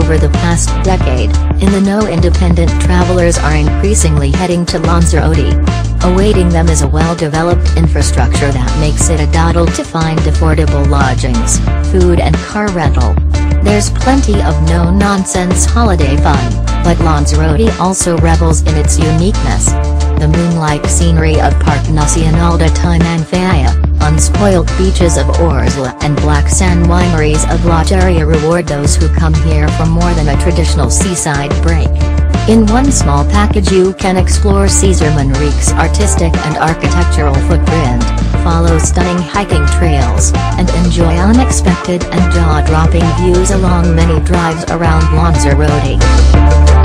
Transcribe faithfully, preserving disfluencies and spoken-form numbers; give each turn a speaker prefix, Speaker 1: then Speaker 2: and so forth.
Speaker 1: over the past decade, in the know independent travelers are increasingly heading to Lanzarote. Awaiting them is a well-developed infrastructure that makes it a doddle to find affordable lodgings, food and car rental. There's plenty of no-nonsense holiday fun, but Lanzarote also revels in its uniqueness. The moonlight scenery of Parque Nacional de Timanfaya, unspoilt beaches of Órzola and black sand wineries of Geria reward those who come here for more than a traditional seaside break. In one small package you can explore César Manrique's artistic and architectural footprint, follow stunning hiking trails, and enjoy unexpected and jaw-dropping views along many drives around Lanzarote.